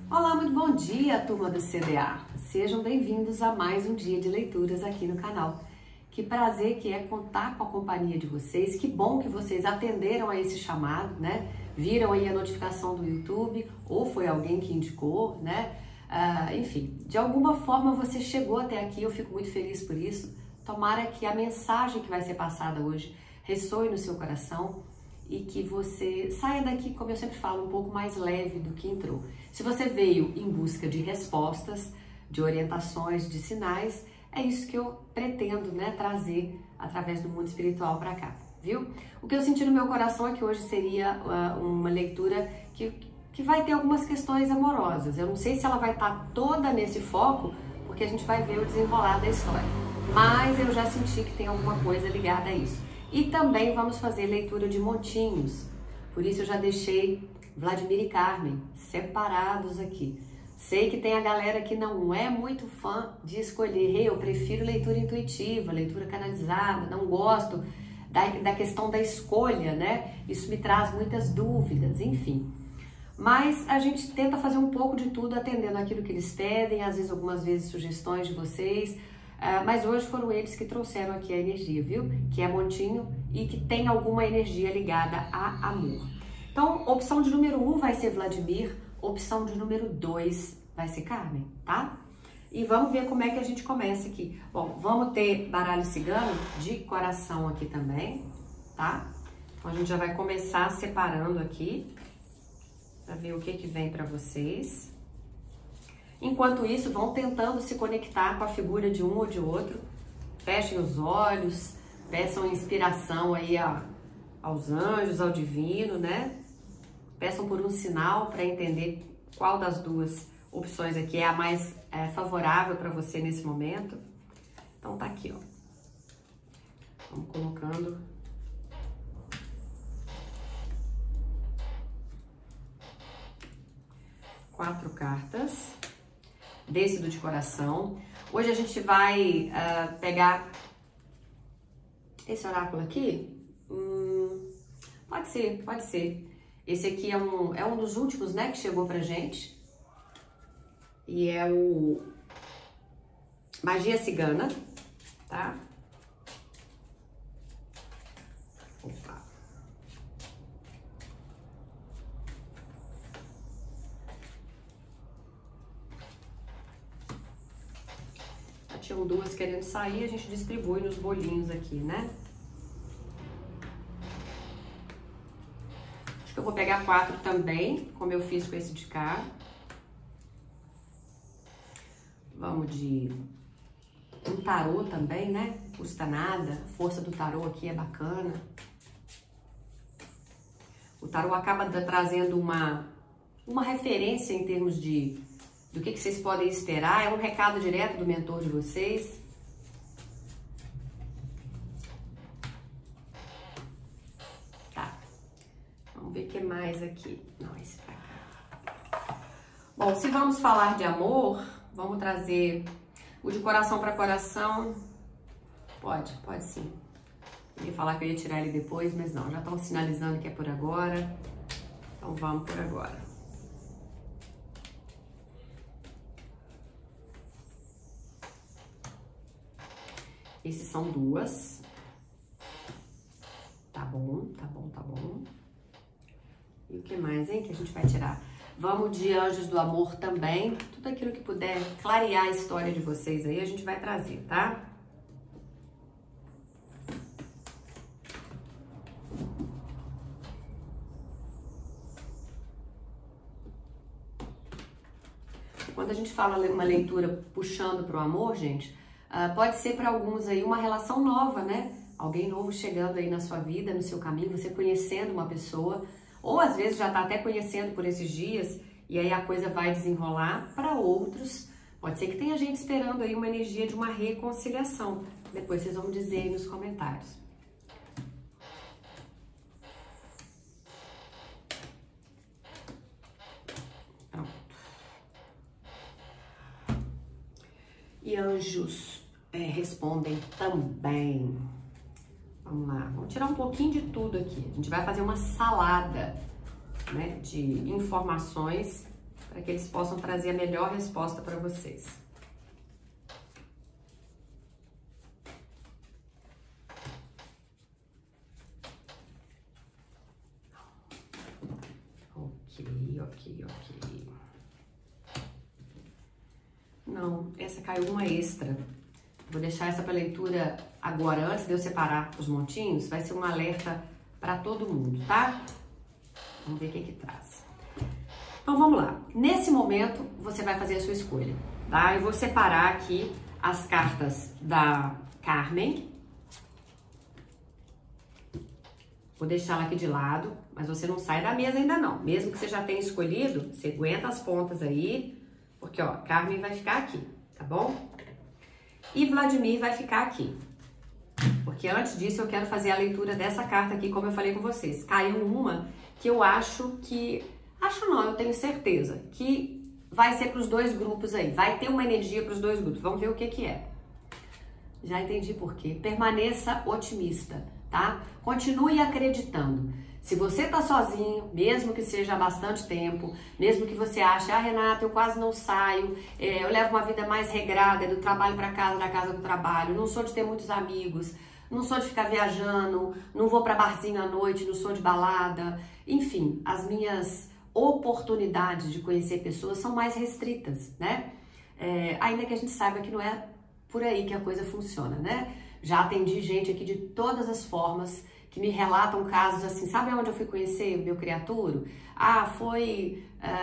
Olá, muito bom dia, turma do CDA. Sejam bem-vindos a mais um dia de leituras aqui no canal. Que prazer que é contar com a companhia de vocês. Que bom que vocês atenderam a esse chamado, né? Viram aí a notificação do YouTube ou foi alguém que indicou, né? Enfim, de alguma forma você chegou até aqui, eu fico muito feliz por isso. Tomara que a mensagem que vai ser passada hoje ressoe no seu coração e que você saia daqui, como eu sempre falo, um pouco mais leve do que entrou. Se você veio em busca de respostas, de orientações, de sinais, é isso que eu pretendo, né, trazer através do mundo espiritual para cá, viu? O que eu senti no meu coração é que hoje seria uma leitura que vai ter algumas questões amorosas. Eu não sei se ela vai estar toda nesse foco, porque a gente vai ver o desenrolar da história. Mas eu já senti que tem alguma coisa ligada a isso. E também vamos fazer leitura de montinhos. Por isso eu já deixei Vladimir e Carmen separados aqui. Sei que tem a galera que não é muito fã de escolher. Eu prefiro leitura intuitiva, leitura canalizada, não gosto da questão da escolha, né? Isso me traz muitas dúvidas, enfim. Mas a gente tenta fazer um pouco de tudo atendendo aquilo que eles pedem, às vezes algumas vezes sugestões de vocês. Mas hoje foram eles que trouxeram aqui a energia, viu? Que é montinho e que tem alguma energia ligada a amor. Então, opção de número 1 vai ser Vladimir, opção de número 2 vai ser Carmen, tá? E vamos ver como é que a gente começa aqui. Bom, vamos ter baralho cigano de coração aqui também, tá? Então, a gente já vai começar separando aqui, para ver o que vem para vocês. Enquanto isso, vão tentando se conectar com a figura de um ou de outro. Fechem os olhos, peçam inspiração aí aos anjos, ao divino, né? Peçam por um sinal para entender qual das duas opções aqui é a mais favorável para você nesse momento. Então tá aqui, ó. Vamos colocando. Quatro cartas. Décido de coração. Hoje a gente vai pegar esse oráculo aqui. Pode ser, pode ser. Esse aqui é um dos últimos, né, que chegou pra gente. E é o Magia Cigana, tá? Opa. Tinham duas querendo sair, a gente distribui nos bolinhos aqui, né? Acho que eu vou pegar 4 também, como eu fiz com esse de cá. Vamos de um tarô também, né? Custa nada, a força do tarô aqui é bacana. O tarô acaba trazendo uma referência em termos do que vocês podem esperar, é um recado direto do mentor de vocês. Tá, vamos ver o que mais aqui. Não, esse pra cá. Bom, se vamos falar de amor, vamos trazer o de coração para coração. Pode sim. Eu ia falar que eu ia tirar ele depois, mas não, já estão sinalizando que é por agora. Então vamos por agora. Esses são duas. Tá bom, tá bom, tá bom. E o que mais, hein, que a gente vai tirar? Vamos de anjos do amor também. Tudo aquilo que puder clarear a história de vocês aí, a gente vai trazer, tá? Quando a gente fala uma leitura puxando para o amor, gente... pode ser para alguns aí uma relação nova, né? Alguém novo chegando aí na sua vida, no seu caminho, você conhecendo uma pessoa, ou às vezes já tá até conhecendo por esses dias, e aí a coisa vai desenrolar. Para outros, pode ser que tenha gente esperando aí uma energia de uma reconciliação. Depois vocês vão dizer aí nos comentários. Pronto. E anjos respondem também. Vamos lá, vamos tirar um pouquinho de tudo aqui. A gente vai fazer uma salada, né, de informações para que eles possam trazer a melhor resposta para vocês. Ok. Não, essa caiu uma extra. Vou deixar essa para leitura agora, antes de eu separar os montinhos. Vai ser um alerta para todo mundo, tá? Vamos ver o que traz. Então vamos lá. Nesse momento você vai fazer a sua escolha, tá? Eu vou separar aqui as cartas da Carmen. Vou deixar ela aqui de lado, mas você não sai da mesa ainda não. Mesmo que você já tenha escolhido, você aguenta as pontas aí, porque ó, Carmen vai ficar aqui, tá bom? E Vladimir vai ficar aqui. Porque antes disso eu quero fazer a leitura dessa carta aqui, como eu falei com vocês. Caiu uma que eu acho que... Acho não, eu tenho certeza que vai ser para os dois grupos aí. Vai ter uma energia para os dois grupos. Vamos ver o que é. Já entendi por quê. Permaneça otimista, tá? Continue acreditando. Se você tá sozinho, mesmo que seja há bastante tempo, mesmo que você ache, ah, Renata, eu quase não saio, eu levo uma vida mais regrada, do trabalho para casa, da casa para o trabalho, não sou de ter muitos amigos, não sou de ficar viajando, não vou para barzinho à noite, não sou de balada, enfim, as minhas oportunidades de conhecer pessoas são mais restritas, né? Ainda que a gente saiba que não é por aí que a coisa funciona, né? Já atendi gente aqui de todas as formas que me relatam casos assim, sabe onde eu fui conhecer o meu criaturo? Ah, foi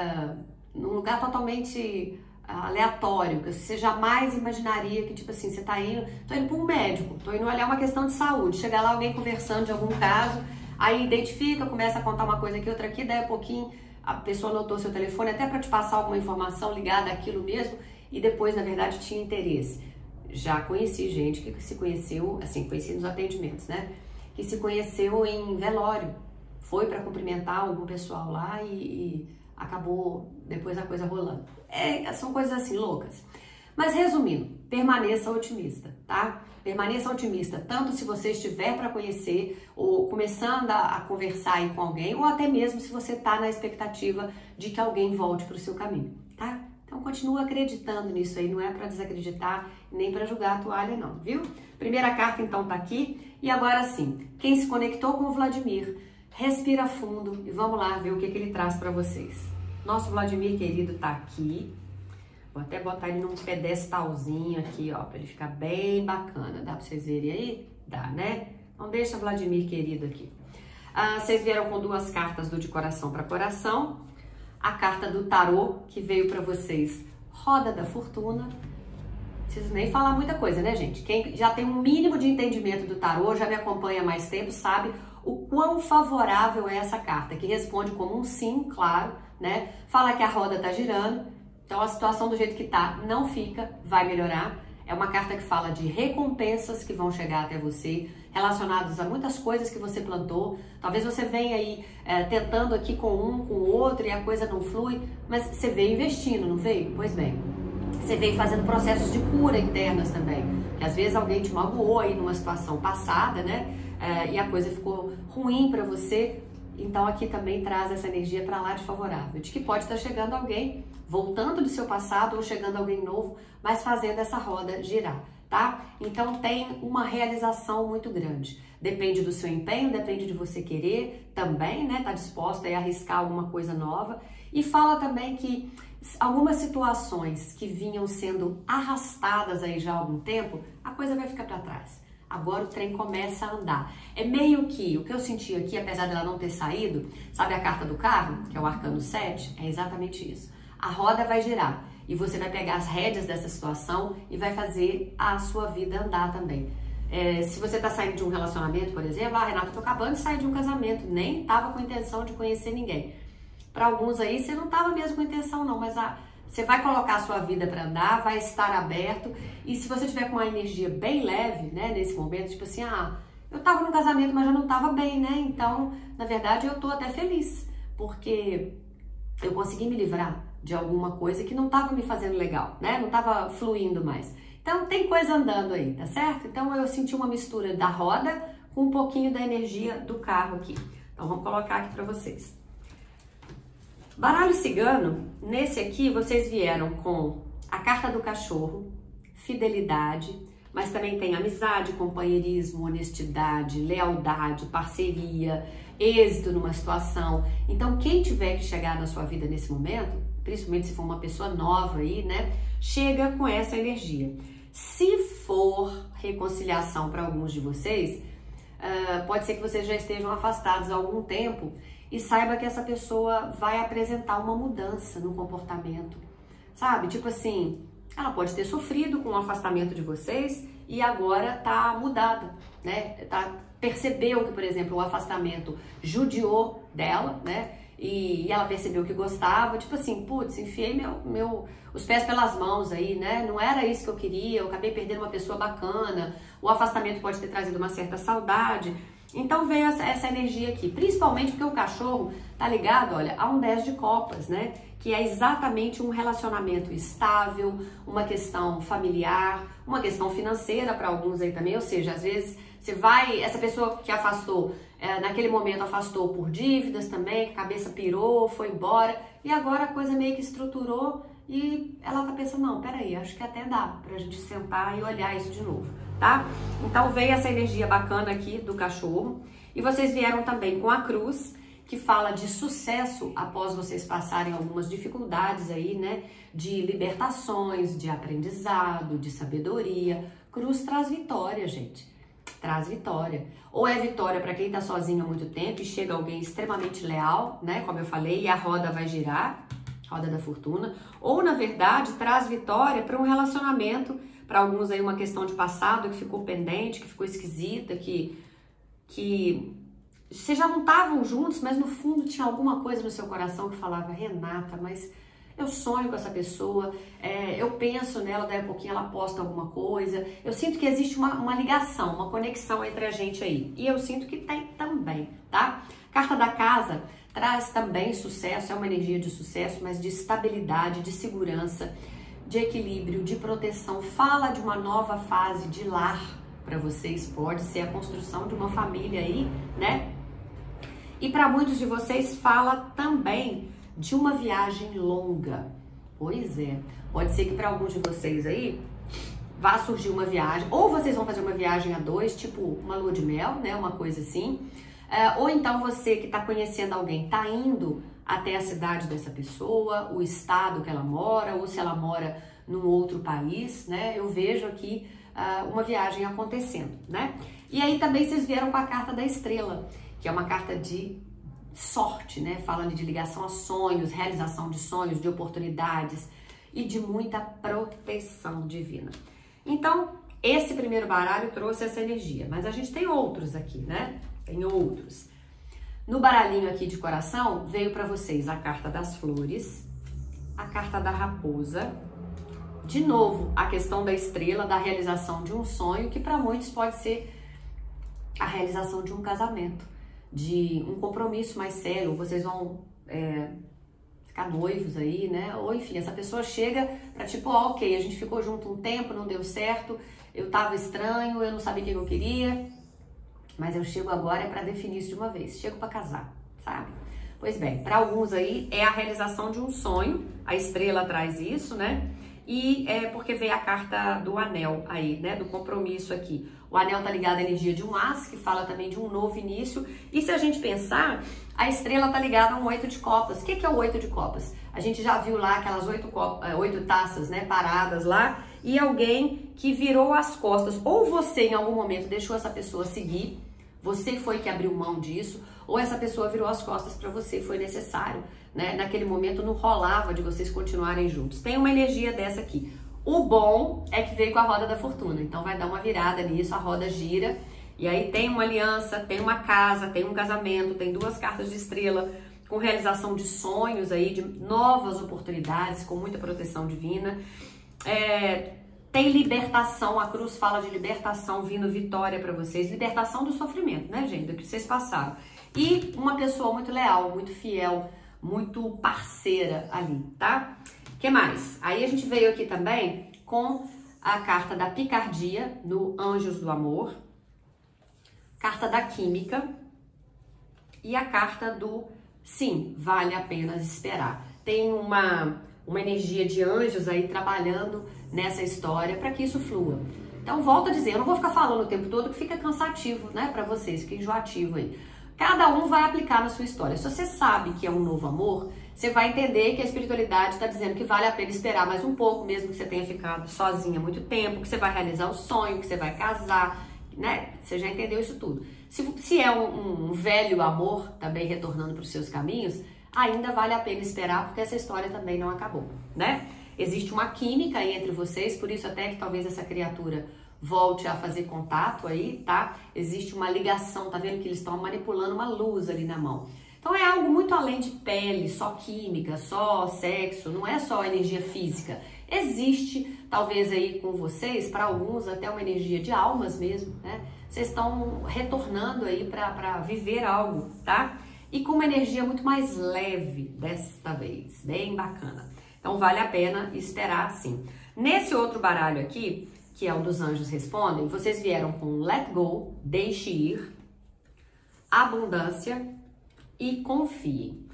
num lugar totalmente aleatório, que você jamais imaginaria que, tipo assim, você tá indo, tô indo para um médico, tô indo olhar uma questão de saúde, chega lá alguém conversando de algum caso, aí identifica, começa a contar uma coisa aqui, outra aqui, daí a pouquinho a pessoa anotou seu telefone até para te passar alguma informação ligada àquilo mesmo, e depois, na verdade, tinha interesse. Já conheci gente que se conheceu, assim, conheci nos atendimentos, né? Que se conheceu em velório, foi para cumprimentar algum pessoal lá e acabou depois a coisa rolando. São coisas assim loucas. Mas resumindo, permaneça otimista, tá? Permaneça otimista, tanto se você estiver para conhecer ou começando a conversar aí com alguém, ou até mesmo se você tá na expectativa de que alguém volte para o seu caminho, tá? Então continua acreditando nisso aí, não é para desacreditar nem para jogar a toalha não, viu? Primeira carta então tá aqui e agora sim, quem se conectou com o Vladimir, respira fundo e vamos lá ver o que ele traz para vocês. Nosso Vladimir querido tá aqui, vou até botar ele num pedestalzinho aqui, ó, para ele ficar bem bacana, dá para vocês verem aí? Dá, né? Então deixa Vladimir querido aqui. Vocês vieram com duas cartas do De Coração para Coração, a carta do tarô que veio para vocês, Roda da Fortuna. Não preciso nem falar muita coisa, né, gente? Quem já tem um mínimo de entendimento do tarô, já me acompanha há mais tempo, sabe o quão favorável é essa carta, que responde como um sim, claro, né? Fala que a roda tá girando, então a situação do jeito que tá não fica, vai melhorar. É uma carta que fala de recompensas que vão chegar até você, relacionadas a muitas coisas que você plantou. Talvez você venha aí tentando aqui com um, com o outro e a coisa não flui, mas você veio investindo, não veio? Pois bem, você veio fazendo processos de cura internas também, que às vezes alguém te magoou aí numa situação passada, né? E a coisa ficou ruim para você. Então aqui também traz essa energia para lá de favorável, de que pode estar chegando alguém, voltando do seu passado ou chegando alguém novo, mas fazendo essa roda girar, tá? Então tem uma realização muito grande. Depende do seu empenho, depende de você querer também, né? Tá disposta a arriscar alguma coisa nova. E fala também que algumas situações que vinham sendo arrastadas aí já há algum tempo, a coisa vai ficar para trás. Agora o trem começa a andar. É meio que, o que eu senti aqui, apesar dela não ter saído, sabe a carta do carro, que é o Arcano 7? É exatamente isso. A roda vai girar e você vai pegar as rédeas dessa situação e vai fazer a sua vida andar também. Se você tá saindo de um relacionamento, por exemplo, Renata, eu tô acabando de sair de um casamento, nem tava com intenção de conhecer ninguém. Para alguns aí, você não tava mesmo com intenção não, mas você vai colocar a sua vida para andar, vai estar aberto, e se você tiver com uma energia bem leve, né, nesse momento, tipo assim, eu tava no casamento, mas já não tava bem, né, então, na verdade, eu tô até feliz, porque eu consegui me livrar de alguma coisa que não tava me fazendo legal, né, não tava fluindo mais. Então, tem coisa andando aí, tá certo? Então, eu senti uma mistura da roda com um pouquinho da energia do carro aqui. Então, vamos colocar aqui para vocês. Baralho cigano, nesse aqui vocês vieram com a carta do cachorro, fidelidade, mas também tem amizade, companheirismo, honestidade, lealdade, parceria, êxito numa situação. Então, quem tiver que chegar na sua vida nesse momento, principalmente se for uma pessoa nova aí, né, chega com essa energia. Se for reconciliação para alguns de vocês, pode ser que vocês já estejam afastados há algum tempo e saiba que essa pessoa vai apresentar uma mudança no comportamento, sabe? Tipo assim, ela pode ter sofrido com o afastamento de vocês e agora tá mudada, né? Percebeu que, por exemplo, o afastamento judiou dela, né? E ela percebeu que gostava, tipo assim, putz, enfiei os pés pelas mãos aí, né? Não era isso que eu queria, eu acabei perdendo uma pessoa bacana, o afastamento pode ter trazido uma certa saudade. Então veio essa energia aqui, principalmente porque o cachorro tá ligado, olha, a um 10 de copas, né? Que é exatamente um relacionamento estável, uma questão familiar, uma questão financeira para alguns aí também, ou seja, às vezes essa pessoa que afastou, naquele momento afastou por dívidas também, a cabeça pirou, foi embora, e agora a coisa meio que estruturou e ela tá pensando, não, peraí, acho que até dá pra gente sentar e olhar isso de novo, tá? Então veio essa energia bacana aqui do cachorro, e vocês vieram também com a cruz, que fala de sucesso após vocês passarem algumas dificuldades aí, né? De libertações, de aprendizado, de sabedoria. Cruz traz vitória, gente. Traz vitória. Ou é vitória para quem tá sozinho há muito tempo e chega alguém extremamente leal, né? Como eu falei, e a roda vai girar, roda da fortuna. Ou, na verdade, traz vitória para um relacionamento, para alguns aí uma questão de passado que ficou pendente, que ficou esquisita, que vocês já não estavam juntos, mas no fundo tinha alguma coisa no seu coração que falava, Renata, mas eu sonho com essa pessoa, eu penso nela, daí a pouquinho ela posta alguma coisa, eu sinto que existe uma ligação, uma conexão entre a gente aí, e eu sinto que tem também, tá? Carta da casa traz também sucesso, é uma energia de sucesso, mas de estabilidade, de segurança, de equilíbrio, de proteção, fala de uma nova fase de lar para vocês, pode ser a construção de uma família aí, né? E para muitos de vocês fala também de uma viagem longa. Pois é, pode ser que para alguns de vocês aí vá surgir uma viagem, ou vocês vão fazer uma viagem a dois, tipo uma lua de mel, né, uma coisa assim. Ou então você que está conhecendo alguém, está indo até a cidade dessa pessoa, o estado que ela mora, ou se ela mora num outro país, né? Eu vejo aqui uma viagem acontecendo, né? E aí também vocês vieram com a carta da estrela, que é uma carta de sorte, né? Falando de ligação a sonhos, realização de sonhos, de oportunidades e de muita proteção divina. Então, esse primeiro baralho trouxe essa energia, mas a gente tem outros aqui, né? Tem outros. No baralhinho aqui de coração, veio para vocês a carta das flores, a carta da raposa, de novo, a questão da estrela, da realização de um sonho, que para muitos pode ser a realização de um casamento, de um compromisso mais sério, vocês vão ficar noivos aí, né? Ou enfim, essa pessoa chega pra tipo, ok, a gente ficou junto um tempo, não deu certo, eu tava estranho, eu não sabia o que eu queria, mas eu chego agora para definir isso de uma vez, chego para casar, sabe? Pois bem, para alguns aí é a realização de um sonho, a estrela traz isso, né? E é porque veio a carta do anel aí, né? Do compromisso aqui. O anel tá ligado à energia de um as, que fala também de um novo início. E se a gente pensar, a estrela tá ligada a um 8 de copas. O que é o 8 de copas? A gente já viu lá aquelas 8 taças, né? Paradas lá. E alguém que virou as costas. Ou você, em algum momento, deixou essa pessoa seguir. Você foi que abriu mão disso. Ou essa pessoa virou as costas para você, foi necessário, né? Naquele momento não rolava de vocês continuarem juntos. Tem uma energia dessa aqui. O bom é que veio com a roda da fortuna, então vai dar uma virada nisso, a roda gira, e aí tem uma aliança, tem uma casa, tem um casamento, tem duas cartas de estrela, com realização de sonhos aí, de novas oportunidades, com muita proteção divina. Tem libertação, a cruz fala de libertação, vindo vitória para vocês, libertação do sofrimento, né, gente, do que vocês passaram. E uma pessoa muito leal, muito fiel, muito parceira ali, tá? O que mais? Aí a gente veio aqui também com a carta da picardia, no Anjos do Amor, carta da química e a carta do sim, vale a pena esperar. Tem uma energia de anjos aí trabalhando nessa história para que isso flua. Então, volto a dizer, eu não vou ficar falando o tempo todo que fica cansativo, né, para vocês, fica enjoativo aí. Cada um vai aplicar na sua história. Se você sabe que é um novo amor, você vai entender que a espiritualidade está dizendo que vale a pena esperar mais um pouco, mesmo que você tenha ficado sozinha muito tempo, que você vai realizar o sonho, que você vai casar, né? Você já entendeu isso tudo. Se é um velho amor também retornando para os seus caminhos, ainda vale a pena esperar, porque essa história também não acabou, né? Existe uma química aí entre vocês, por isso até que talvez essa criatura volte a fazer contato aí, tá? Existe uma ligação, tá vendo que eles estão manipulando uma luz ali na mão. Então é algo muito além de pele, só química, só sexo, não é só energia física. Existe, talvez aí com vocês, para alguns até uma energia de almas mesmo, né? Vocês estão retornando aí para viver algo, tá? E com uma energia muito mais leve desta vez, bem bacana. Então vale a pena esperar sim. Nesse outro baralho aqui, que é o dos anjos respondem, vocês vieram com let go, deixe ir, abundância e confie.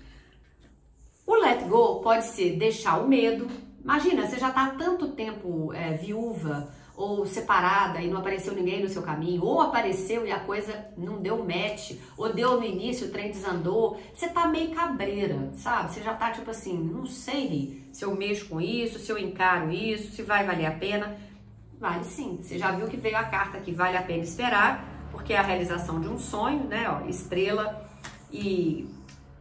O let go pode ser deixar o medo. Imagina, você já está há tanto tempo viúva ou separada e não apareceu ninguém no seu caminho, ou apareceu e a coisa não deu match, ou deu no início, o trem desandou, você tá meio cabreira, sabe? Você já tá tipo assim, não sei se eu mexo com isso, se eu encaro isso, se vai valer a pena. Vale sim, você já viu que veio a carta que vale a pena esperar, porque é a realização de um sonho, né? Ó, estrela e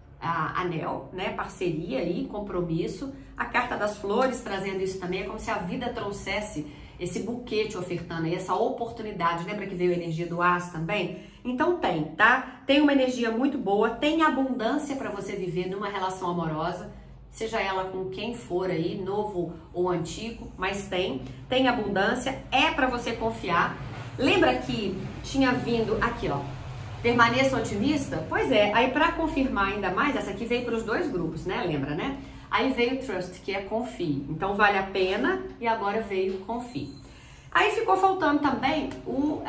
anel, né? Parceria e compromisso. A carta das flores trazendo isso também, é como se a vida trouxesse esse buquê te ofertando aí, essa oportunidade. Lembra que veio a energia do aço também? Então tem, tá? Tem uma energia muito boa, tem abundância para você viver numa relação amorosa, seja ela com quem for aí, novo ou antigo, mas tem abundância, é para você confiar. Lembra que tinha vindo aqui, ó, permaneça otimista? Pois é, aí para confirmar ainda mais, essa aqui veio para os dois grupos, né? Lembra, né? Aí veio trust, que é confie. Então vale a pena, e agora veio confie. Aí ficou faltando também o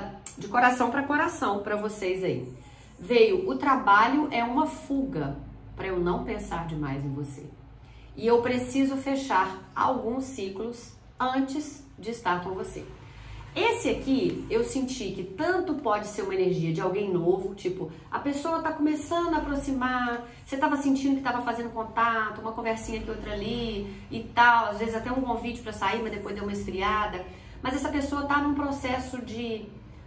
de coração para coração para vocês aí. Veio o trabalho é uma fuga para eu não pensar demais em você. E eu preciso fechar alguns ciclos antes de estar com você. Esse aqui, eu senti que tanto pode ser uma energia de alguém novo, tipo, a pessoa tá começando a aproximar, você tava sentindo que tava fazendo contato, uma conversinha aqui, outra ali e tal, às vezes até um convite para sair, mas depois deu uma esfriada. Mas essa pessoa tá num processo de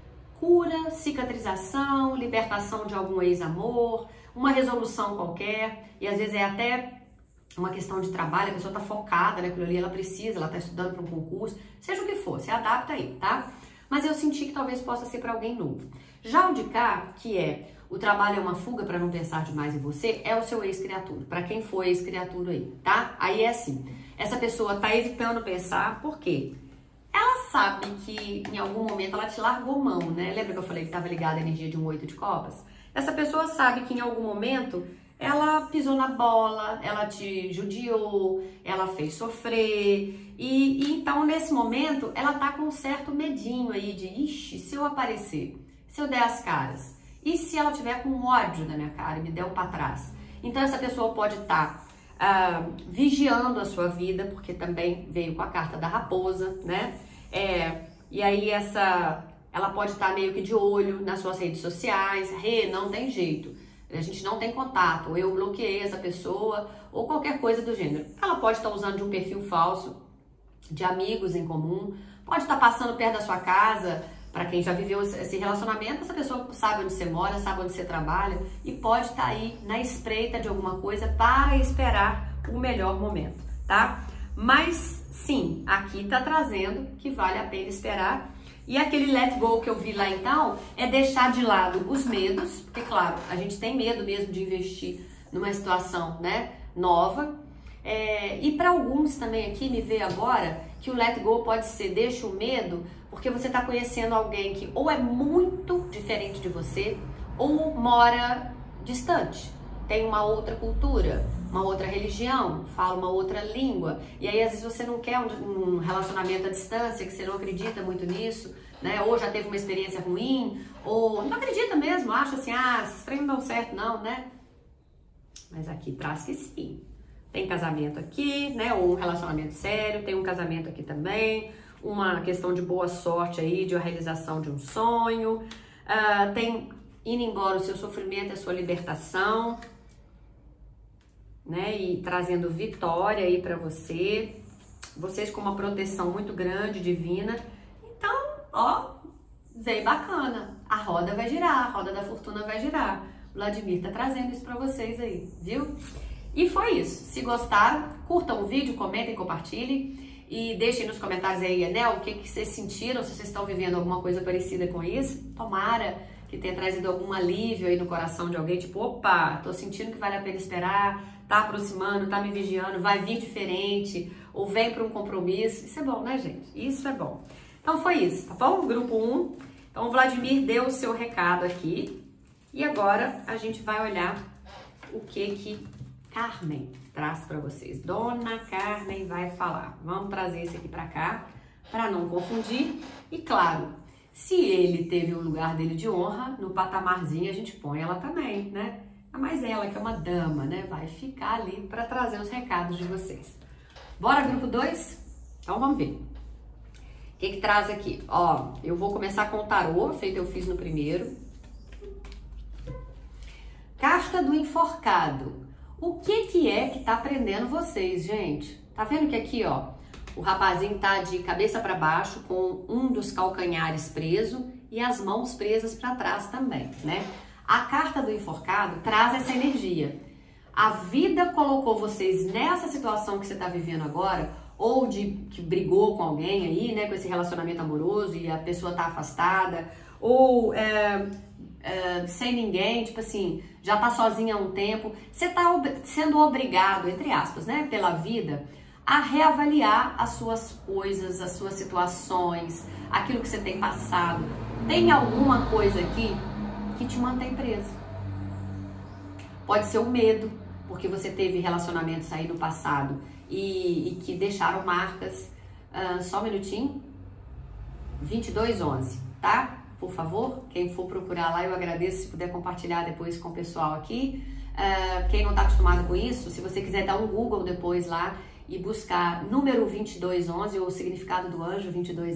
cura, cicatrização, libertação de algum ex-amor, uma resolução qualquer, e às vezes é até uma questão de trabalho, a pessoa tá focada naquilo ali, ela precisa, ela tá estudando para um concurso, seja o que for, se adapta aí, tá? Mas eu senti que talvez possa ser para alguém novo. Já o de cá, que é o trabalho é uma fuga para não pensar demais em você, é o seu ex-criatura, para quem for ex-criatura aí, tá? Aí é assim, essa pessoa tá evitando pensar, por quê? Ela sabe que em algum momento ela te largou mão, né? Lembra que eu falei que estava ligada à energia de um 8 de copas? Essa pessoa sabe que em algum momento ela pisou na bola, ela te judiou, ela fez sofrer. E então, nesse momento, ela tá com um certo medinho aí de, ixi, se eu aparecer, se eu der as caras, e se ela tiver com ódio na minha cara e me der um pra trás? Então, essa pessoa pode estar vigiando a sua vida, porque também veio com a carta da raposa, né? E aí, ela pode estar meio que de olho nas suas redes sociais, não tem jeito. A gente não tem contato, ou eu bloqueei essa pessoa, ou qualquer coisa do gênero. Ela pode estar usando de um perfil falso, de amigos em comum, pode estar passando perto da sua casa, para quem já viveu esse relacionamento, essa pessoa sabe onde você mora, sabe onde você trabalha, e pode estar aí na espreita de alguma coisa para esperar o melhor momento, tá? Mas sim, aqui tá trazendo que vale a pena esperar. E aquele let go que eu vi lá então, é deixar de lado os medos, porque claro, a gente tem medo mesmo de investir numa situação, né, nova. E para alguns também aqui, me vê agora, que o let go pode ser deixa o medo, porque você está conhecendo alguém que ou é muito diferente de você, ou mora distante, tem uma outra cultura, uma outra religião, fala uma outra língua, e aí às vezes você não quer um relacionamento à distância, que você não acredita muito nisso, né? Ou já teve uma experiência ruim, ou não acredita mesmo, acha assim, esses treinos não dão certo não, né? Mas aqui traz que sim. Tem casamento aqui, né? Ou um relacionamento sério, tem um casamento aqui também, uma questão de boa sorte aí, de uma realização de um sonho, tem indo embora o seu sofrimento, a sua libertação, né? E trazendo vitória aí pra você, vocês com uma proteção muito grande, divina. Então, ó, veio bacana, a roda vai girar, a roda da fortuna vai girar. Vladimir tá trazendo isso pra vocês aí, viu? E foi isso. Se gostaram, curtam o vídeo, comentem, compartilhem e deixem nos comentários aí, né, o que vocês sentiram, se vocês estão vivendo alguma coisa parecida com isso. Tomara que tenha trazido algum alívio aí no coração de alguém, tipo, opa, tô sentindo que vale a pena esperar, tá aproximando, tá me vigiando, vai vir diferente, ou vem para um compromisso. Isso é bom, né, gente? Isso é bom. Então foi isso, tá bom? Grupo 1. Então o Vladimir deu o seu recado aqui. E agora a gente vai olhar o que Carmen traz para vocês. Dona Carmen vai falar. Vamos trazer esse aqui para cá, para não confundir. E claro, se ele teve o lugar dele de honra, no patamarzinho a gente põe ela também, né? Mas ela, que é uma dama, né? Vai ficar ali para trazer os recados de vocês. Bora, grupo 2? Então vamos ver. O que traz aqui? Ó, eu vou começar com o tarô, feito eu fiz no primeiro. Carta do enforcado. O que é que tá prendendo vocês, gente? Tá vendo que aqui, ó, o rapazinho tá de cabeça para baixo com um dos calcanhares preso e as mãos presas para trás também, né? A carta do enforcado traz essa energia. A vida colocou vocês nessa situação que você tá vivendo agora, ou de que brigou com alguém aí, né, com esse relacionamento amoroso e a pessoa tá afastada, ou sem ninguém, tipo assim, já tá sozinha há um tempo, você tá sendo obrigado, entre aspas, né, pela vida, a reavaliar as suas coisas, as suas situações, aquilo que você tem passado. Tem alguma coisa aqui que te mantém preso. Pode ser o medo, porque você teve relacionamentos aí no passado e que deixaram marcas. Só um minutinho. 2211, tá? Por favor, quem for procurar lá, eu agradeço se puder compartilhar depois com o pessoal aqui. Quem não está acostumado com isso, se você quiser dar um Google depois lá e buscar número 2211, ou o significado do anjo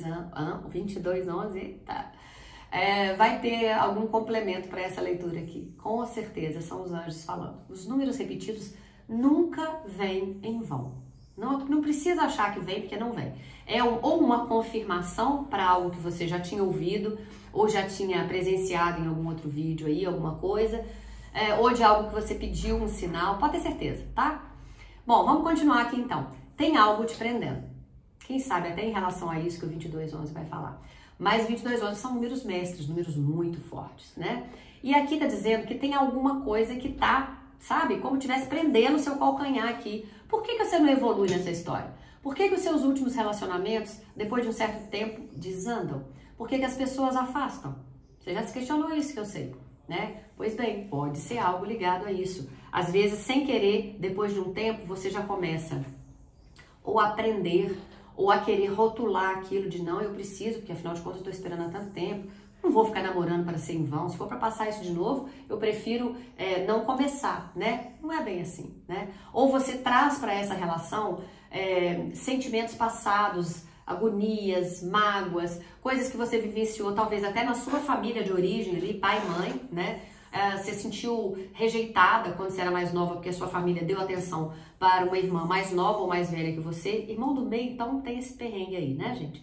2211, eita, vai ter algum complemento para essa leitura aqui. Com certeza, são os anjos falando. Os números repetidos nunca vêm em vão. Não precisa achar que vem, porque não vem. É ou uma confirmação para algo que você já tinha ouvido, ou já tinha presenciado em algum outro vídeo aí, alguma coisa, ou de algo que você pediu um sinal, pode ter certeza, tá? Bom, vamos continuar aqui então. Tem algo te prendendo. Quem sabe até em relação a isso que o 2211 vai falar. Mas 2211 são números mestres, números muito fortes, né? E aqui tá dizendo que tem alguma coisa que tá, sabe, como tivesse prendendo o seu calcanhar aqui. Por que você não evolui nessa história? Por que os seus últimos relacionamentos, depois de um certo tempo, desandam? Por que as pessoas afastam? Você já se questionou isso, que eu sei, né? Pois bem, pode ser algo ligado a isso. Às vezes, sem querer, depois de um tempo, você já começa ou a aprender, ou a querer rotular aquilo de não, eu preciso, porque afinal de contas eu estou esperando há tanto tempo, não vou ficar namorando para ser em vão, se for para passar isso de novo, eu prefiro não começar, né? Não é bem assim, né? Ou você traz para essa relação sentimentos passados, agonias, mágoas, coisas que você vivenciou talvez até na sua família de origem ali, pai e mãe, né? Você sentiu rejeitada quando você era mais nova porque a sua família deu atenção para uma irmã mais nova ou mais velha que você. Irmão do meio, então tem esse perrengue aí, né, gente?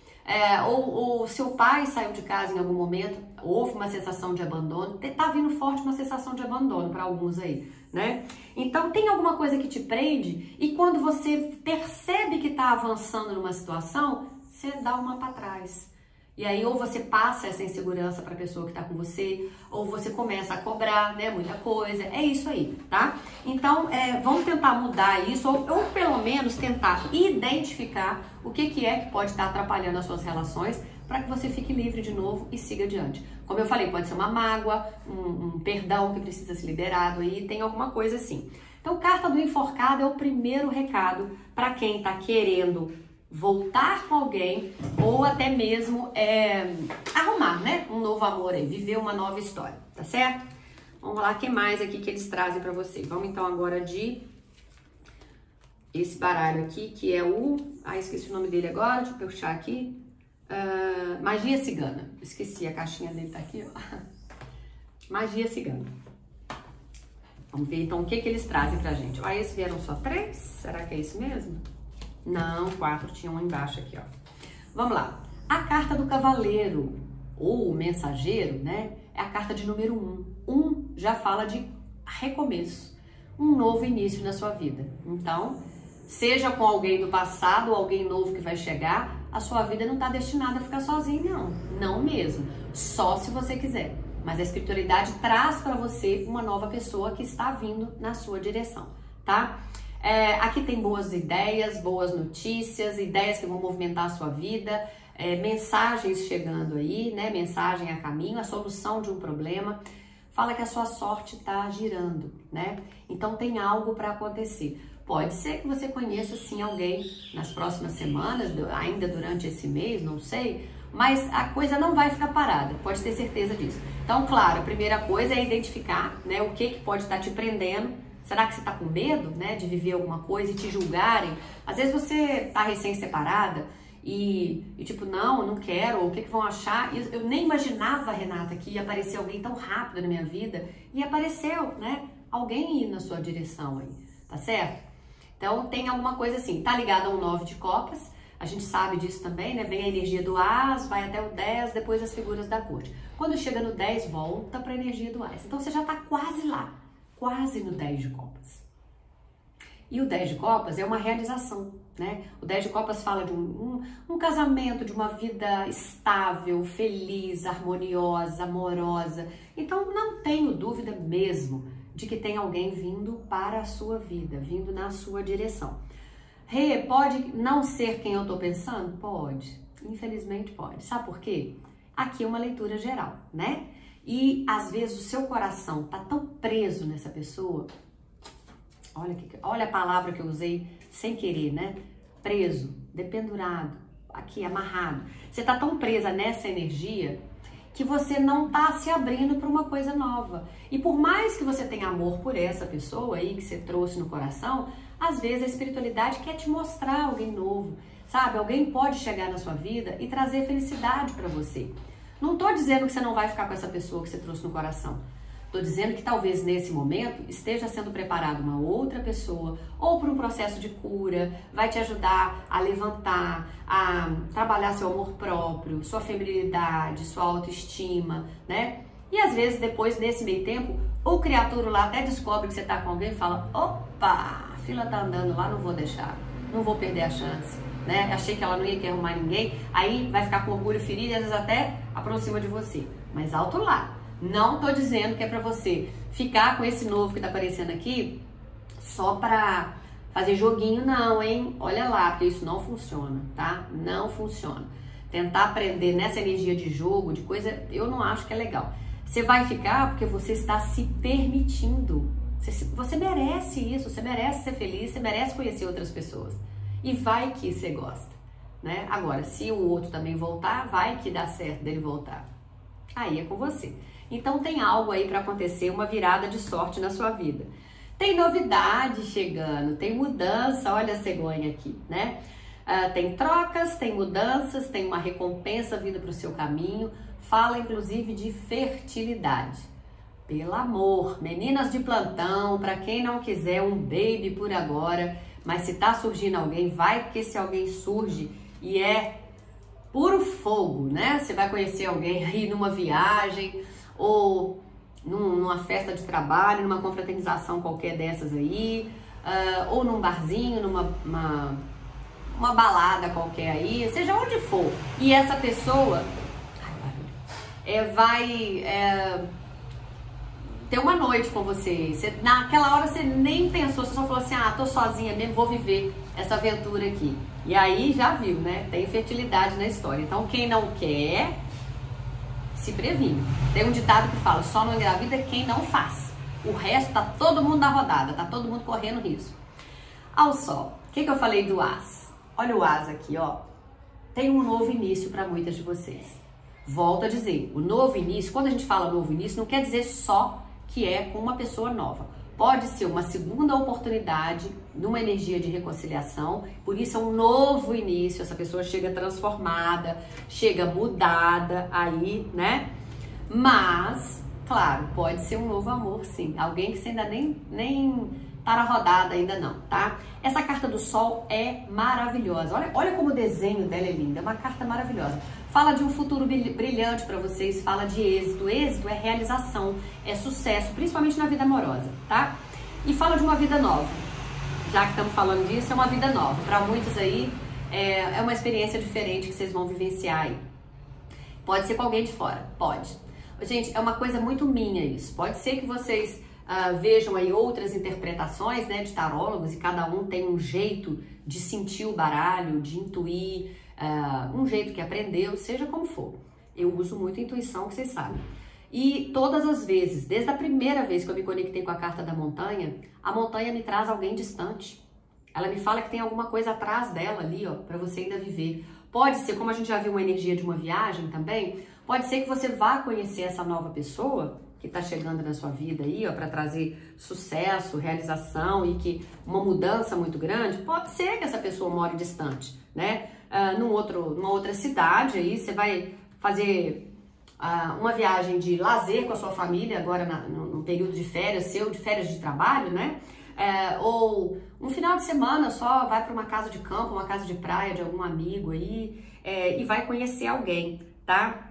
Ou seu pai saiu de casa em algum momento, houve uma sensação de abandono, tá vindo forte uma sensação de abandono para alguns aí, né? Então tem alguma coisa que te prende e quando você percebe que tá avançando numa situação, você dá uma para trás. E aí ou você passa essa insegurança para a pessoa que tá com você, ou você começa a cobrar, né, muita coisa. É isso aí, tá? Então, vamos tentar mudar isso, ou pelo menos tentar identificar o que é que pode estar atrapalhando as suas relações para que você fique livre de novo e siga adiante. Como eu falei, pode ser uma mágoa, um perdão que precisa ser liberado aí, tem alguma coisa assim. Então, carta do enforcado é o primeiro recado para quem tá querendo voltar com alguém ou até mesmo arrumar, né, um novo amor aí, viver uma nova história, tá certo? Vamos lá, o que mais aqui que eles trazem para você? Vamos então agora de esse baralho aqui, que é o... Ah, esqueci o nome dele agora, deixa eu puxar aqui. Magia Cigana. Esqueci, a caixinha dele tá aqui, ó. Magia Cigana. Vamos ver então o que eles trazem pra gente. Ó, esses vieram só 3? Será que é isso mesmo? Não, 4, tinha um embaixo aqui, ó. Vamos lá. A carta do cavaleiro, ou o mensageiro, né? É a carta de número 1. 1 já fala de recomeço, um novo início na sua vida. Então, seja com alguém do passado ou alguém novo que vai chegar, a sua vida não está destinada a ficar sozinha, não. Não mesmo. Só se você quiser. Mas a espiritualidade traz para você uma nova pessoa que está vindo na sua direção, tá? Aqui tem boas ideias, boas notícias, ideias que vão movimentar a sua vida, mensagens chegando aí, né? Mensagem a caminho, a solução de um problema. Fala que a sua sorte está girando, né? Então tem algo para acontecer. Pode ser que você conheça sim alguém nas próximas semanas, ainda durante esse mês, não sei, mas a coisa não vai ficar parada, pode ter certeza disso. Então, claro, a primeira coisa é identificar, né, o que pode estar te prendendo. Será que você está com medo, né, de viver alguma coisa e te julgarem? Às vezes você está recém-separada e tipo, não quero, ou o que vão achar? Eu nem imaginava, Renata, que ia aparecer alguém tão rápido na minha vida, e apareceu, né, alguém indo na sua direção aí, tá certo? Então, tem alguma coisa assim, tá ligado ao 9 de copas, a gente sabe disso também, né? Vem a energia do As, vai até o 10, depois as figuras da corte. Quando chega no 10, volta para a energia do As. Então, você já tá quase lá, quase no 10 de copas. E o 10 de copas é uma realização, né? O 10 de copas fala de um casamento, de uma vida estável, feliz, harmoniosa, amorosa. Então, não tenho dúvida mesmo de que tem alguém vindo para a sua vida, vindo na sua direção. Pode não ser quem eu tô pensando? Pode. Infelizmente pode. Sabe por quê? Aqui é uma leitura geral, né? E às vezes o seu coração tá tão preso nessa pessoa. Olha a palavra que eu usei sem querer, né? Preso, dependurado, aqui amarrado. Você tá tão presa nessa energia que você não tá se abrindo para uma coisa nova. E por mais que você tenha amor por essa pessoa aí que você trouxe no coração, às vezes a espiritualidade quer te mostrar alguém novo, sabe? Alguém pode chegar na sua vida e trazer felicidade para você. Não tô dizendo que você não vai ficar com essa pessoa que você trouxe no coração. Tô dizendo que talvez nesse momento esteja sendo preparada uma outra pessoa, ou por um processo de cura, vai te ajudar a levantar, a trabalhar seu amor próprio, sua feminilidade, sua autoestima, né? E às vezes depois, nesse meio tempo, o criatura lá até descobre que você tá com alguém e fala, opa, a fila tá andando lá, não vou deixar, não vou perder a chance, né? Achei que ela não ia querer arrumar ninguém, aí vai ficar com orgulho ferido e às vezes até aproxima de você. Mas alto lá. Não tô dizendo que é pra você ficar com esse novo que tá aparecendo aqui só pra fazer joguinho, não, hein? Olha lá, porque isso não funciona, tá? Não funciona. Tentar aprender nessa energia de jogo, de coisa, eu não acho que é legal. Você vai ficar porque você está se permitindo. Você merece isso, você merece ser feliz, você merece conhecer outras pessoas. E vai que você gosta, né? Agora, se o outro também voltar, vai que dá certo dele voltar. Aí é com você. Então tem algo aí para acontecer, uma virada de sorte na sua vida. Tem novidade chegando, tem mudança, olha a cegonha aqui, né? Tem trocas, tem mudanças, tem uma recompensa vindo para o seu caminho. Fala inclusive de fertilidade. Pelo amor, meninas de plantão, para quem não quiser um baby por agora, mas se tá surgindo alguém, vai porque esse alguém surge e é puro fogo, né? Você vai conhecer alguém aí numa viagem ou numa festa de trabalho, numa confraternização qualquer dessas aí, ou num barzinho, numa uma balada qualquer aí, seja onde for. E essa pessoa vai ter uma noite com você. Naquela hora você nem pensou, você só falou assim, tô sozinha mesmo, vou viver essa aventura aqui. E aí já viu, né? Tem fertilidade na história. Então quem não quer, se previne. Tem um ditado que fala, só não engravida quem não faz. O resto tá todo mundo na rodada, tá todo mundo correndo risco. Ao sol, o que eu falei do As? Olha o As aqui, ó. Tem um novo início para muitas de vocês. Volto a dizer, o novo início, quando a gente fala novo início, não quer dizer só que é com uma pessoa nova. Pode ser uma segunda oportunidade numa energia de reconciliação, por isso é um novo início, essa pessoa chega transformada, chega mudada aí, né? Mas, claro, pode ser um novo amor, sim. Alguém que você ainda nem tá na rodada ainda não, tá? Essa carta do Sol é maravilhosa. Olha como o desenho dela é lindo, é uma carta maravilhosa. Fala de um futuro brilhante para vocês, fala de êxito. Êxito é realização, é sucesso, principalmente na vida amorosa, tá? E fala de uma vida nova. Já que estamos falando disso, é uma vida nova. Para muitos aí, é uma experiência diferente que vocês vão vivenciar aí. Pode ser com alguém de fora, pode. Gente, é uma coisa muito minha isso. Pode ser que vocês vejam aí outras interpretações, né, de tarólogos, e cada um tem um jeito de sentir o baralho, de intuir, um jeito que aprendeu, seja como for. Eu uso muito a intuição, que vocês sabem. E todas as vezes, desde a primeira vez que eu me conectei com a carta da montanha, a montanha me traz alguém distante. Ela me fala que tem alguma coisa atrás dela ali, ó, para você ainda viver. Pode ser, como a gente já viu uma energia de uma viagem também, pode ser que você vá conhecer essa nova pessoa que está chegando na sua vida aí, ó, para trazer sucesso, realização e que uma mudança muito grande. Pode ser que essa pessoa more distante, né? Numa outra cidade aí, você vai fazer uma viagem de lazer com a sua família agora no período de férias seu, de férias de trabalho, né? Ou um final de semana só vai para uma casa de campo, uma casa de praia de algum amigo aí e vai conhecer alguém, tá?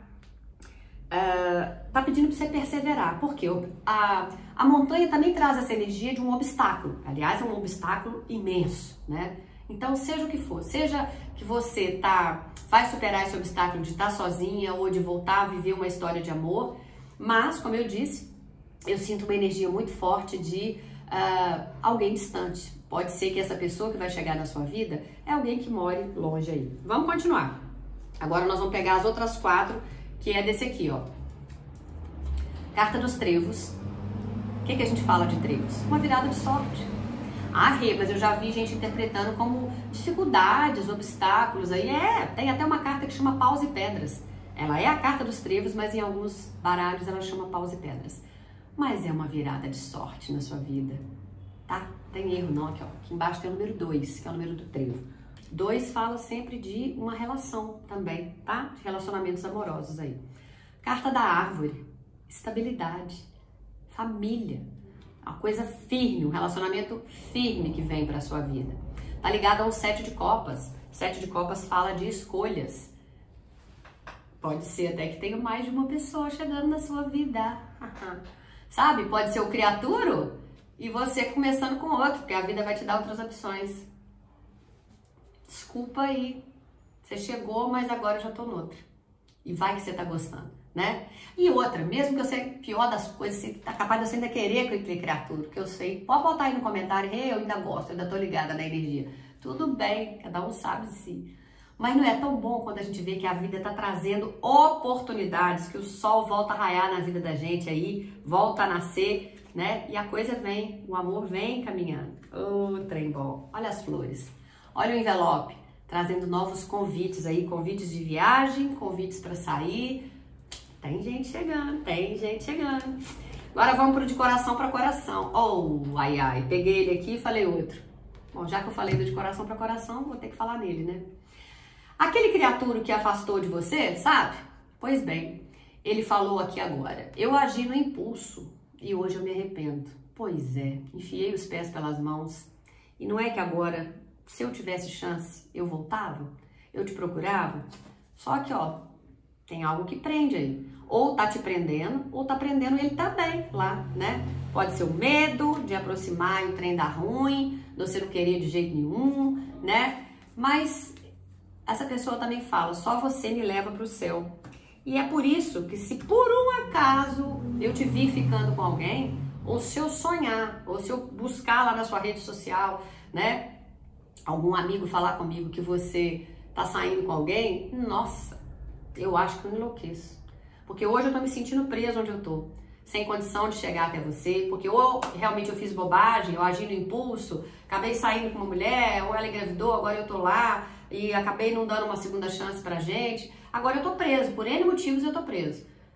Tá pedindo para você perseverar, porque a montanha também traz essa energia de um obstáculo. Aliás, é um obstáculo imenso, né? Então, seja o que for, seja que você vai superar esse obstáculo de estar sozinha ou de voltar a viver uma história de amor, mas, como eu disse, eu sinto uma energia muito forte de alguém distante. Pode ser que essa pessoa que vai chegar na sua vida é alguém que more longe aí. Vamos continuar. Agora nós vamos pegar as outras 4, que é desse aqui, ó. Carta dos Trevos. O que a gente fala de trevos? Uma virada de sorte. Rê, mas eu já vi gente interpretando como dificuldades, obstáculos. Aí tem até uma carta que chama Paus e Pedras. Ela é a carta dos trevos, mas em alguns baralhos ela chama Paus e Pedras. Mas é uma virada de sorte na sua vida, tá? Tem erro não, aqui, ó. Aqui embaixo tem o número 2, que é o número do trevo. 2 fala sempre de uma relação também, tá? De relacionamentos amorosos aí. Carta da árvore, estabilidade, família, uma coisa firme, um relacionamento firme que vem para sua vida. Tá ligado ao 7 de copas. 7 de copas fala de escolhas. Pode ser até que tenha mais de uma pessoa chegando na sua vida. Sabe? Pode ser o criatura e você começando com outro, porque a vida vai te dar outras opções. Desculpa aí. Você chegou, mas agora eu já tô noutra. E vai que você tá gostando, né? E outra, mesmo que eu sei pior das coisas, você tá capaz de você ainda querer que eu entre criatura, que eu sei. Pode botar aí no comentário, eu ainda gosto, eu ainda tô ligada na energia. Tudo bem, cada um sabe de si. Mas não é tão bom quando a gente vê que a vida tá trazendo oportunidades, que o sol volta a raiar na vida da gente aí, volta a nascer, né? E a coisa vem, o amor vem caminhando. Trem bom. Olha as flores. Olha o envelope, trazendo novos convites aí, convites de viagem, convites para sair. Tem gente chegando, tem gente chegando. Agora vamos pro de coração para coração. Ai, peguei ele aqui e falei outro. Bom, já que eu falei do de coração para coração, vou ter que falar nele, né? Aquele criatura que afastou de você, sabe? Pois bem, ele falou aqui agora. Eu agi no impulso e hoje eu me arrependo. Pois é, enfiei os pés pelas mãos. E não é que agora, se eu tivesse chance, eu voltava? Eu te procurava? Só que, ó, tem algo que prende aí. Ou tá te prendendo, ou tá prendendo ele também lá, né? Pode ser o medo de aproximar e o trem dar ruim, de você não querer de jeito nenhum, né? Mas essa pessoa também fala, só você me leva para o céu. E é por isso que se por um acaso eu te vi ficando com alguém, ou se eu sonhar, ou se eu buscar lá na sua rede social, né, algum amigo falar comigo que você tá saindo com alguém, nossa, eu acho que eu enlouqueço. Porque hoje eu tô me sentindo presa onde eu tô, sem condição de chegar até você, porque ou realmente eu fiz bobagem, eu agi no impulso, acabei saindo com uma mulher, ou ela engravidou, agora eu tô lá, e acabei não dando uma segunda chance pra gente. Agora eu tô preso, por N motivos eu tô preso.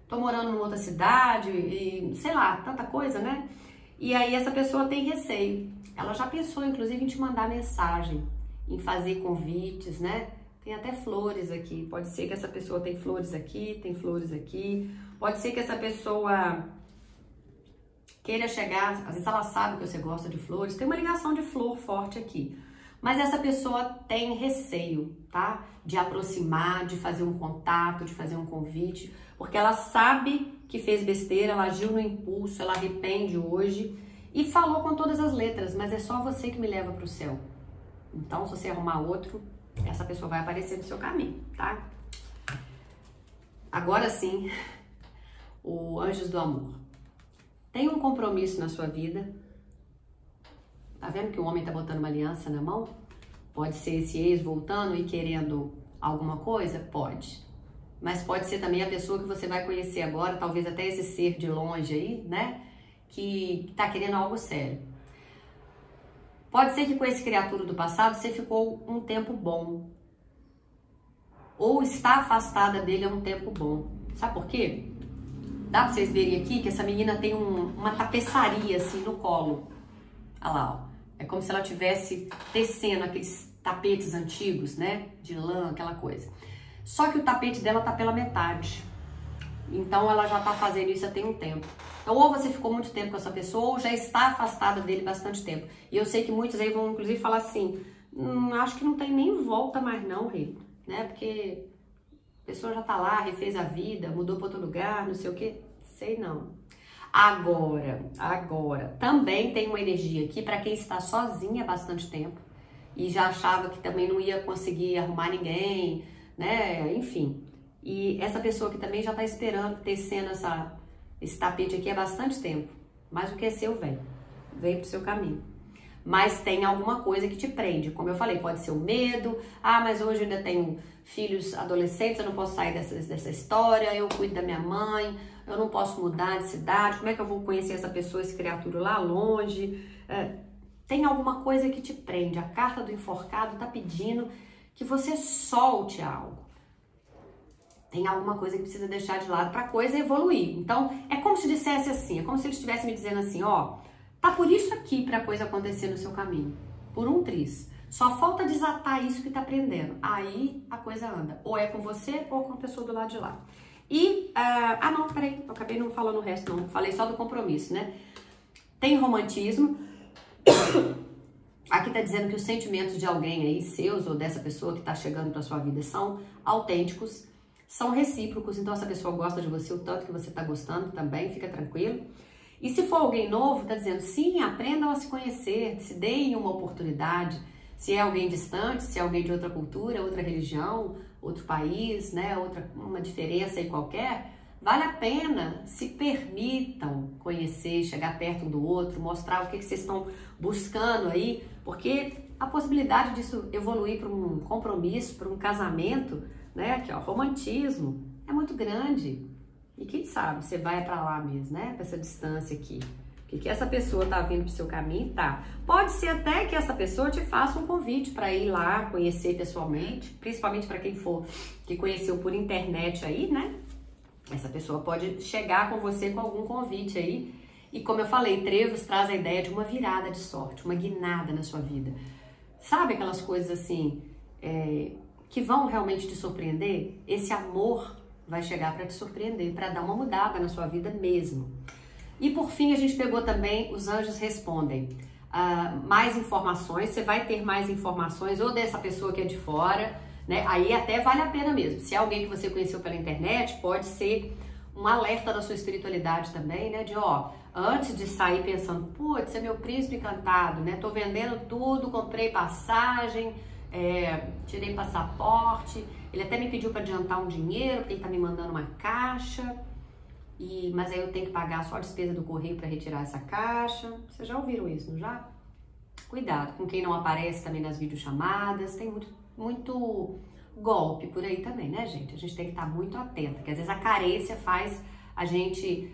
tô morando em outra cidade e sei lá, tanta coisa, né? E aí essa pessoa tem receio. Ela já pensou, inclusive, em te mandar mensagem, em fazer convites, né? Tem até flores aqui. Pode ser que essa pessoa tem flores aqui, tem flores aqui. Pode ser que essa pessoa queira chegar, às vezes ela sabe que você gosta de flores, tem uma ligação de flor forte aqui. Mas essa pessoa tem receio, tá? De aproximar, de fazer um contato, de fazer um convite, porque ela sabe que fez besteira, ela agiu no impulso, ela arrepende hoje e falou com todas as letras, mas é só você que me leva para o céu. Então, se você arrumar outro, essa pessoa vai aparecer no seu caminho, tá? Agora sim, o Anjos do Amor. Tem um compromisso na sua vida. Tá vendo que o homem tá botando uma aliança na mão? Pode ser esse ex voltando e querendo alguma coisa? Pode. Mas pode ser também a pessoa que você vai conhecer agora, talvez até esse ser de longe aí, né? Que tá querendo algo sério. Pode ser que com esse criatura do passado você ficou um tempo bom. Ou está afastada dele há um tempo bom. Sabe por quê? Dá pra vocês verem aqui que essa menina tem uma tapeçaria assim no colo. Olha lá, ó. É como se ela estivesse tecendo aqueles tapetes antigos, né? De lã, aquela coisa. Só que o tapete dela tá pela metade. Então ela já tá fazendo isso há tem um tempo. Então ou você ficou muito tempo com essa pessoa ou já está afastada dele bastante tempo. E eu sei que muitos aí vão inclusive falar assim, acho que não tem nem volta mais não, Rê. Né? Porque a pessoa já tá lá, refez a vida, mudou para outro lugar, não sei o que. Sei não. Agora, também tem uma energia aqui para quem está sozinha há bastante tempo e já achava que também não ia conseguir arrumar ninguém, né? Enfim. E essa pessoa que também já está esperando, tecendo esse tapete aqui há bastante tempo. Mas o que é seu vem pro seu caminho. Mas tem alguma coisa que te prende. Como eu falei, pode ser o medo. Ah, mas hoje eu ainda tenho filhos adolescentes, eu não posso sair dessa história, eu cuido da minha mãe, eu não posso mudar de cidade, como é que eu vou conhecer essa pessoa, esse criatura lá longe? Tem alguma coisa que te prende. A carta do enforcado está pedindo que você solte algo. Tem alguma coisa que precisa deixar de lado para a coisa evoluir. Então, é como se dissesse assim, é como se ele estivesse me dizendo assim, ó, tá por isso aqui para a coisa acontecer no seu caminho, por um triz. Só falta desatar isso que tá prendendo. Aí a coisa anda. Ou é com você ou com a pessoa do lado de lá. E, não, peraí, eu acabei não falando o resto não. Falei só do compromisso, né? Tem romantismo. Aqui tá dizendo que os sentimentos de alguém aí, seus ou dessa pessoa que tá chegando pra sua vida, são autênticos, são recíprocos. Então essa pessoa gosta de você o tanto que você tá gostando também, fica tranquilo. E se for alguém novo, tá dizendo, sim, aprendam a se conhecer, se deem uma oportunidade. Se é alguém distante, se é alguém de outra cultura, outra religião, outro país, né, uma diferença aí qualquer, vale a pena, se permitam conhecer, chegar perto um do outro, mostrar o que vocês estão buscando aí, porque a possibilidade disso evoluir para um compromisso, para um casamento, né, aqui ó, romantismo, é muito grande. E quem sabe você vai para lá mesmo, né, para essa distância aqui. Que essa pessoa tá vindo pro seu caminho, tá? Pode ser até que essa pessoa te faça um convite para ir lá conhecer pessoalmente, principalmente para quem for que conheceu por internet aí, né? Essa pessoa pode chegar com você com algum convite aí. E como eu falei, trevos traz a ideia de uma virada de sorte, uma guinada na sua vida. Sabe aquelas coisas assim, que vão realmente te surpreender? Esse amor vai chegar para te surpreender, para dar uma mudada na sua vida mesmo. E por fim, a gente pegou também, os anjos respondem. Mais informações, você vai ter mais informações ou dessa pessoa que é de fora, né? Aí até vale a pena mesmo. Se é alguém que você conheceu pela internet, pode ser um alerta da sua espiritualidade também, né? De, ó, antes de sair pensando, putz, é meu príncipe encantado, né? Tô vendendo tudo, comprei passagem, tirei passaporte, ele até me pediu para adiantar um dinheiro, porque ele tá me mandando uma caixa. Mas aí eu tenho que pagar só a despesa do correio para retirar essa caixa. Vocês já ouviram isso, não já? Cuidado com quem não aparece também nas videochamadas. Tem muito golpe por aí também, né, gente? A gente tem que estar muito atenta, porque às vezes a carência faz a gente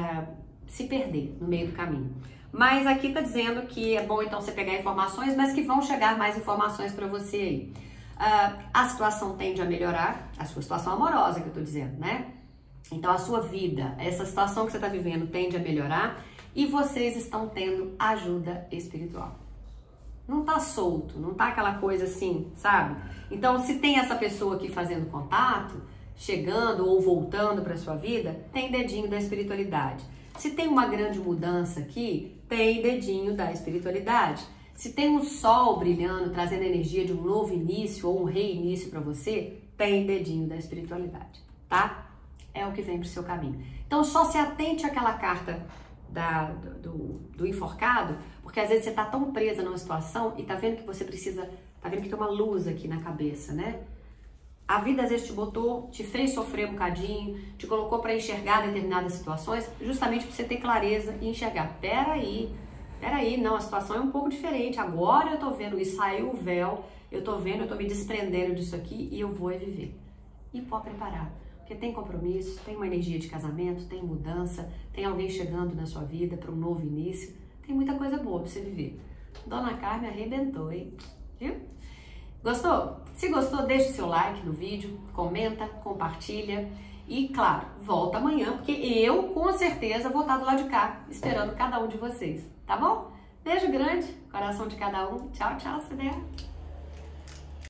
se perder no meio do caminho. Mas aqui tá dizendo que é bom então você pegar informações, mas que vão chegar mais informações para você aí. A situação tende a melhorar, a sua situação amorosa que eu tô dizendo, né? Então a sua vida, essa situação que você está vivendo tende a melhorar e vocês estão tendo ajuda espiritual. Não tá solto, não tá aquela coisa assim, sabe? Então se tem essa pessoa aqui fazendo contato, chegando ou voltando para sua vida, tem dedinho da espiritualidade. Se tem uma grande mudança aqui, tem dedinho da espiritualidade. Se tem um sol brilhando, trazendo energia de um novo início ou um reinício para você, tem dedinho da espiritualidade, tá? É o que vem pro seu caminho. Então só se atente àquela carta do enforcado, porque às vezes você tá tão presa numa situação e tá vendo que você precisa, tá vendo que tem uma luz aqui na cabeça, né? A vida às vezes te botou, te fez sofrer um bocadinho, te colocou para enxergar determinadas situações, justamente para você ter clareza e enxergar. Peraí, não, a situação é um pouco diferente. Agora eu tô vendo isso, saiu o véu, eu tô vendo, eu tô me desprendendo disso aqui e eu vou viver. E pode preparar, porque tem compromisso, tem uma energia de casamento, tem mudança, tem alguém chegando na sua vida para um novo início, tem muita coisa boa para você viver. Dona Carmen arrebentou, hein? Viu? Gostou? Se gostou, deixa o seu like no vídeo, comenta, compartilha e, claro, volta amanhã, porque eu, com certeza, vou estar do lado de cá, esperando cada um de vocês, tá bom? Beijo grande, coração de cada um. Tchau, tchau, CDA.